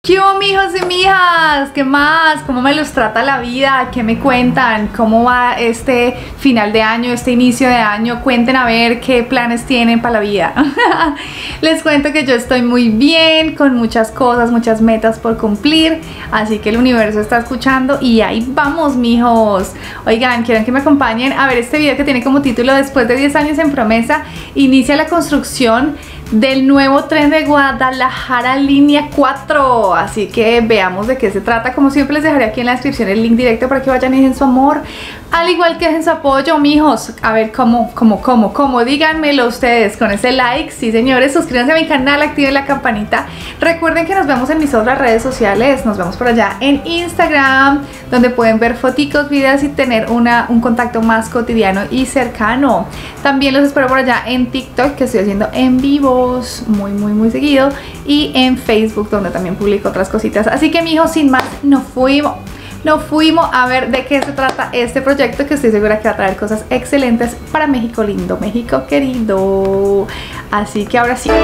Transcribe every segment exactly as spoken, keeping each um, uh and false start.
¿Qué hubo, mijos y mijas? ¿Qué más? ¿Cómo me los trata la vida? ¿Qué me cuentan? ¿Cómo va este final de año, este inicio de año? Cuenten a ver qué planes tienen para la vida. Les cuento que yo estoy muy bien, con muchas cosas, muchas metas por cumplir. Así que el universo está escuchando y ahí vamos, mijos. Oigan, quieren que me acompañen a ver este video que tiene como título: Después de diez años en promesa, inicia la construcción del nuevo tren de Guadalajara línea cuatro. Así que veamos de qué se trata. Como siempre, les dejaré aquí en la descripción el link directo para que vayan y dejen su amor, al igual que dejen su apoyo, mijos. A ver cómo, cómo, cómo, cómo, díganmelo ustedes con ese like. Sí, señores, suscríbanse a mi canal, activen la campanita. Recuerden que nos vemos en mis otras redes sociales. Nos vemos por allá en Instagram, donde pueden ver foticos, videos y tener una, un contacto más cotidiano y cercano. También los espero por allá en TikTok, que estoy haciendo en vivo muy muy muy seguido, y en Facebook, donde también publico otras cositas. Así que, mijos, sin más, nos fuimos nos fuimos a ver de qué se trata este proyecto, que estoy segura que va a traer cosas excelentes para México lindo, México querido. Así que ahora sí,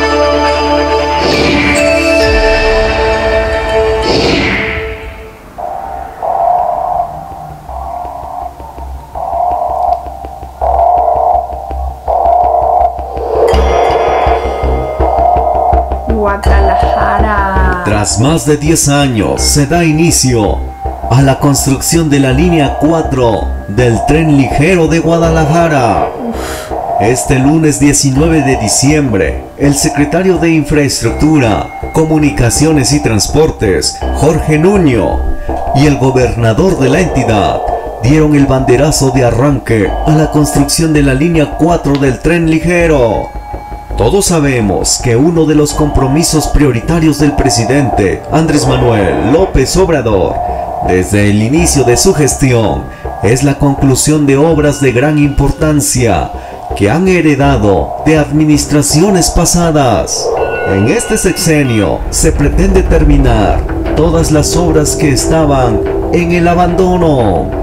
Guadalajara. Tras más de diez años se da inicio a la construcción de la línea cuatro del tren ligero de Guadalajara. Este lunes diecinueve de diciembre, el secretario de Infraestructura, Comunicaciones y Transportes, Jorge Nuño, y el gobernador de la entidad dieron el banderazo de arranque a la construcción de la línea cuatro del tren ligero. Todos sabemos que uno de los compromisos prioritarios del presidente Andrés Manuel López Obrador, desde el inicio de su gestión, es la conclusión de obras de gran importancia que han heredado de administraciones pasadas. En este sexenio se pretende terminar todas las obras que estaban en el abandono.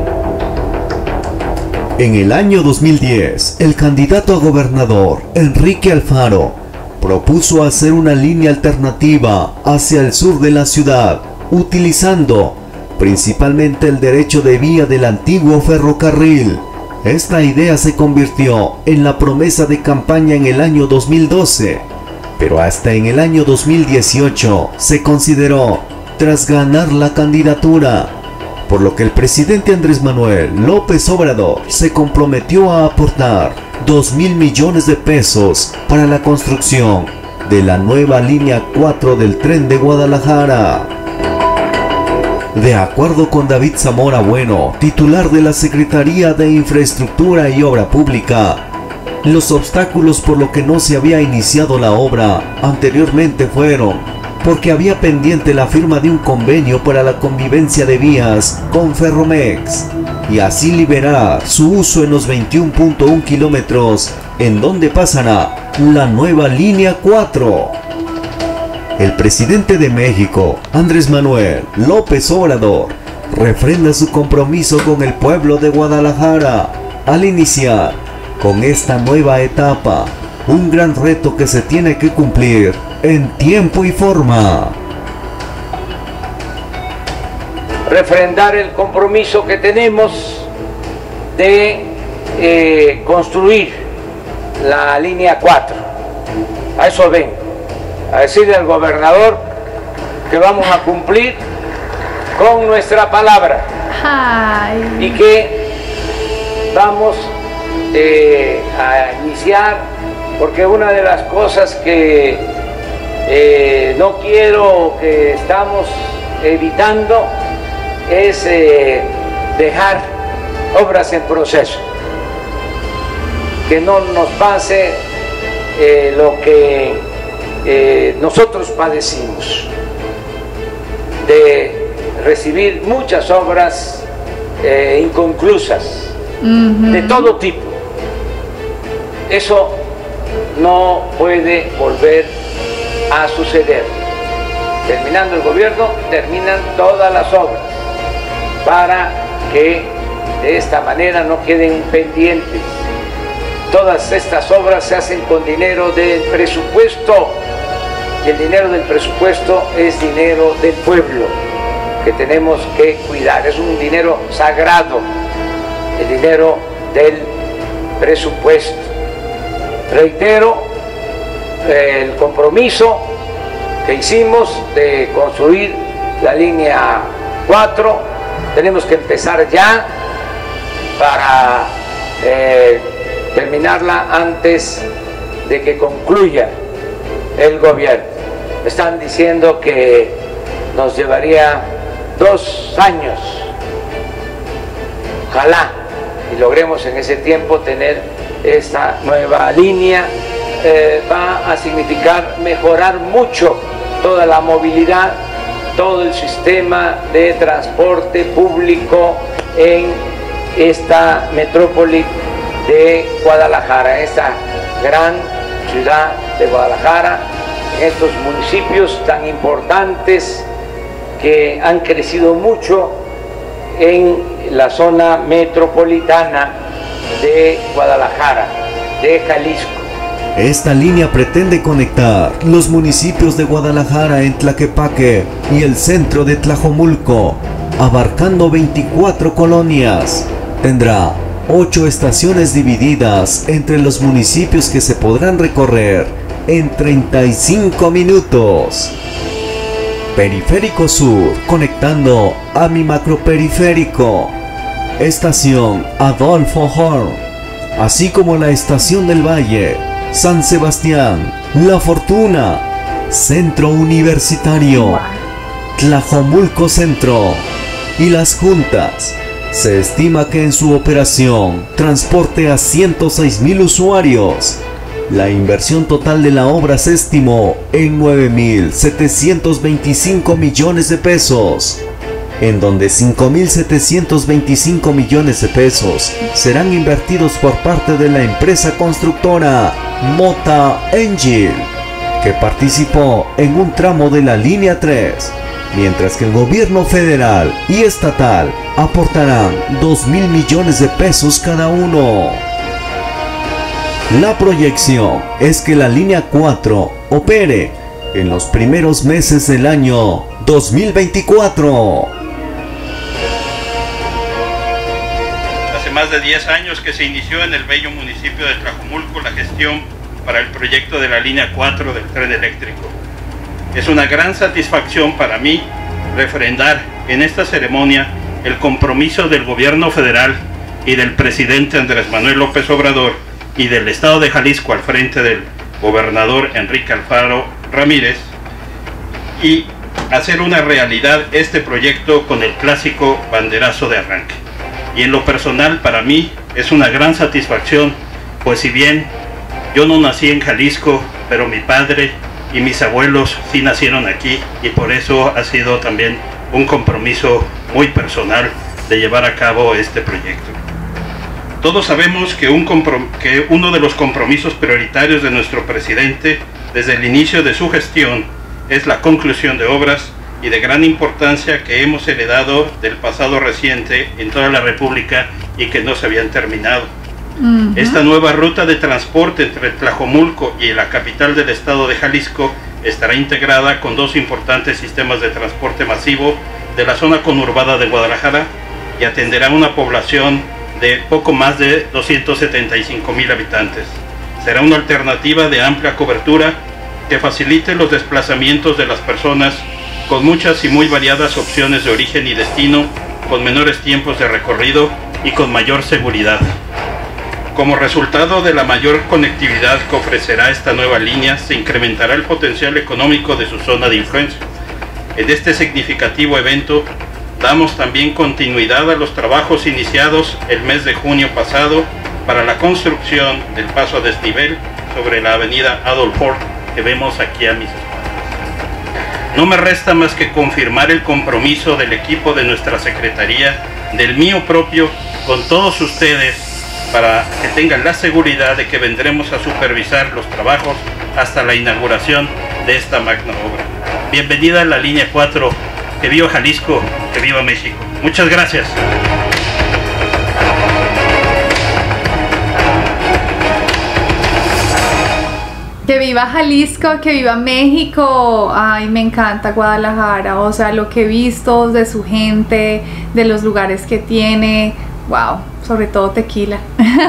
En el año dos mil diez, el candidato a gobernador, Enrique Alfaro, propuso hacer una línea alternativa hacia el sur de la ciudad, utilizando principalmente el derecho de vía del antiguo ferrocarril. Esta idea se convirtió en la promesa de campaña en el año dos mil doce, pero hasta en el año dos mil dieciocho se consideró tras ganar la candidatura, por lo que el presidente Andrés Manuel López Obrador se comprometió a aportar dos mil millones de pesos para la construcción de la nueva línea cuatro del tren de Guadalajara. De acuerdo con David Zamora Bueno, titular de la Secretaría de Infraestructura y Obra Pública, los obstáculos por lo que no se había iniciado la obra anteriormente fueron porque había pendiente la firma de un convenio para la convivencia de vías con Ferromex y así liberar su uso en los veintiuno punto uno kilómetros en donde pasará la nueva línea cuatro. El presidente de México, Andrés Manuel López Obrador, refrenda su compromiso con el pueblo de Guadalajara al iniciar con esta nueva etapa, un gran reto que se tiene que cumplir en tiempo y forma. Refrendar el compromiso que tenemos de eh, construir la línea cuatro. A eso ven, a decirle al gobernador que vamos a cumplir con nuestra palabra. Ay. Y que vamos eh, a iniciar, porque una de las cosas que Eh, no quiero que estamos evitando es eh, dejar obras en proceso, que no nos pase eh, lo que eh, nosotros padecimos, de recibir muchas obras eh, inconclusas, uh-huh, de todo tipo. Eso no puede volver a suceder. Terminando el gobierno, terminan todas las obras, para que de esta manera no queden pendientes. Todas estas obras se hacen con dinero del presupuesto y el dinero del presupuesto es dinero del pueblo que tenemos que cuidar. Es un dinero sagrado, el dinero del presupuesto. Reitero el compromiso que hicimos de construir la línea cuatro. Tenemos que empezar ya para eh, terminarla antes de que concluya el gobierno. Están diciendo que nos llevaría dos años. Ojalá y logremos en ese tiempo tener esta nueva línea. Eh, va a significar mejorar mucho toda la movilidad, todo el sistema de transporte público en esta metrópoli de Guadalajara, esta gran ciudad de Guadalajara, en estos municipios tan importantes que han crecido mucho en la zona metropolitana de Guadalajara, de Jalisco. Esta línea pretende conectar los municipios de Guadalajara en Tlaquepaque y el centro de Tlajomulco, abarcando veinticuatro colonias. Tendrá ocho estaciones divididas entre los municipios que se podrán recorrer en treinta y cinco minutos. Periférico Sur, conectando a mi macroperiférico. Estación Adolfo Horn, así como la Estación del Valle, San Sebastián, La Fortuna, Centro Universitario, Tlajomulco Centro y Las Juntas. Se estima que en su operación transporte a ciento seis mil usuarios. La inversión total de la obra se estimó en nueve mil setecientos veinticinco millones de pesos, en donde cinco mil setecientos veinticinco millones de pesos serán invertidos por parte de la empresa constructora Mota Engil, que participó en un tramo de la línea tres, mientras que el gobierno federal y estatal aportarán dos mil millones de pesos cada uno. La proyección es que la línea cuatro opere en los primeros meses del año dos mil veinticuatro. Hace más de diez años que se inició en el bello municipio de Tlajomulco la gestión para el proyecto de la línea cuatro del tren eléctrico. Es una gran satisfacción para mí refrendar en esta ceremonia el compromiso del gobierno federal y del presidente Andrés Manuel López Obrador y del estado de Jalisco al frente del gobernador Enrique Alfaro Ramírez, y hacer una realidad este proyecto con el clásico banderazo de arranque. Y en lo personal para mí es una gran satisfacción, pues si bien yo no nací en Jalisco, pero mi padre y mis abuelos sí nacieron aquí, y por eso ha sido también un compromiso muy personal de llevar a cabo este proyecto. Todos sabemos que, un que uno de los compromisos prioritarios de nuestro presidente desde el inicio de su gestión es la conclusión de obras y de gran importancia que hemos heredado del pasado reciente en toda la República y que no se habían terminado. Uh-huh. Esta nueva ruta de transporte entre Tlajomulco y la capital del estado de Jalisco estará integrada con dos importantes sistemas de transporte masivo de la zona conurbada de Guadalajara y atenderá una población de poco más de doscientos setenta y cinco mil habitantes. Será una alternativa de amplia cobertura que facilite los desplazamientos de las personas con muchas y muy variadas opciones de origen y destino, con menores tiempos de recorrido y con mayor seguridad. Como resultado de la mayor conectividad que ofrecerá esta nueva línea, se incrementará el potencial económico de su zona de influencia. En este significativo evento, damos también continuidad a los trabajos iniciados el mes de junio pasado para la construcción del paso a desnivel sobre la avenida Adolf Horn que vemos aquí a mis espaldas. No me resta más que confirmar el compromiso del equipo de nuestra Secretaría, del mío propio, con todos ustedes, para que tengan la seguridad de que vendremos a supervisar los trabajos hasta la inauguración de esta magna obra. Bienvenida a la línea cuatro. Que viva Jalisco, que viva México. Muchas gracias. Que viva Jalisco, que viva México. Ay, me encanta Guadalajara, o sea, lo que he visto de su gente, de los lugares que tiene, wow, sobre todo tequila.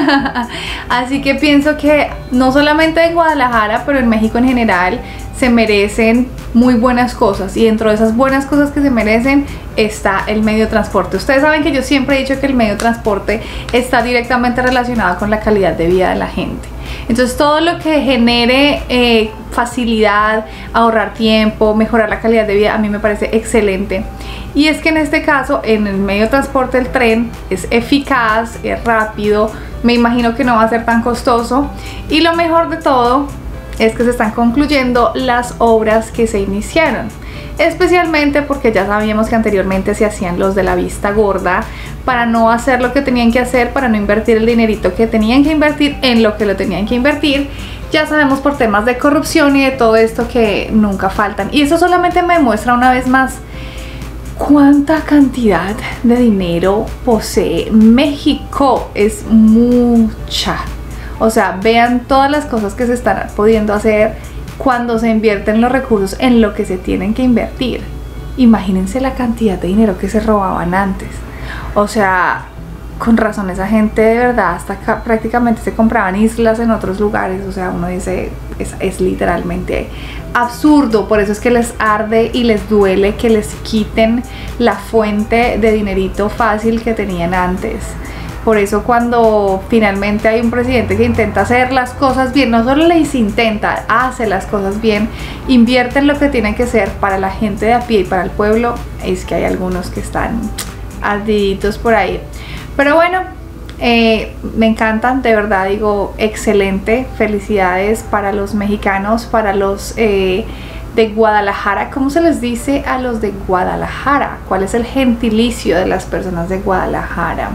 Así que pienso que no solamente en Guadalajara, pero en México en general se merecen muy buenas cosas, y dentro de esas buenas cosas que se merecen está el medio de transporte. Ustedes saben que yo siempre he dicho que el medio de transporte está directamente relacionado con la calidad de vida de la gente. Entonces todo lo que genere eh, facilidad, ahorrar tiempo, mejorar la calidad de vida, a mí me parece excelente. Y es que en este caso, en el medio de transporte, el tren es eficaz, es rápido, me imagino que no va a ser tan costoso, y lo mejor de todo es que se están concluyendo las obras que se iniciaron, especialmente porque ya sabíamos que anteriormente se hacían los de la vista gorda para no hacer lo que tenían que hacer, para no invertir el dinerito que tenían que invertir en lo que lo tenían que invertir. Ya sabemos por temas de corrupción y de todo esto que nunca faltan, y eso solamente me demuestra una vez más cuánta cantidad de dinero posee México. Es mucha. O sea, vean todas las cosas que se están pudiendo hacer cuando se invierten los recursos en lo que se tienen que invertir. Imagínense la cantidad de dinero que se robaban antes. O sea, con razón esa gente de verdad hasta acá prácticamente se compraban islas en otros lugares. O sea, uno dice, es, es literalmente absurdo. Por eso es que les arde y les duele que les quiten la fuente de dinerito fácil que tenían antes. Por eso cuando finalmente hay un presidente que intenta hacer las cosas bien, no solo les intenta, hace las cosas bien, invierte en lo que tiene que ser para la gente de a pie y para el pueblo, es que hay algunos que están ardiditos por ahí. Pero bueno, eh, me encantan, de verdad digo, excelente, felicidades para los mexicanos, para los eh, de Guadalajara. ¿Cómo se les dice a los de Guadalajara? ¿Cuál es el gentilicio de las personas de Guadalajara?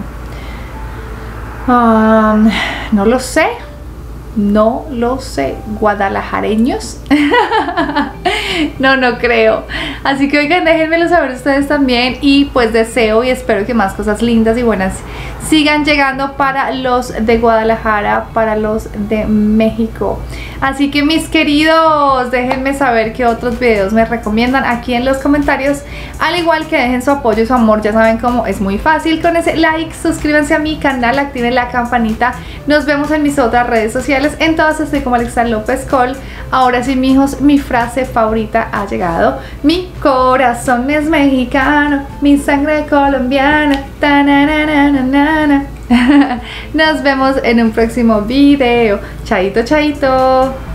Um, no lo sé, no lo sé. ¿Guadalajareños? No, no creo. Así que oigan, déjenmelo saber ustedes también, y pues deseo y espero que más cosas lindas y buenas sigan llegando para los de Guadalajara, para los de México. Así que mis queridos, déjenme saber qué otros videos me recomiendan aquí en los comentarios, al igual que dejen su apoyo y su amor. Ya saben cómo es muy fácil con ese like. Suscríbanse a mi canal, activen la campanita. Nos vemos en mis otras redes sociales, en todas estoy como Alexa López Col. Ahora sí, mijos, mi frase favorita ha llegado: mi corazón es mexicano, mi sangre colombiana. Nos vemos en un próximo video. Chaito, chaito.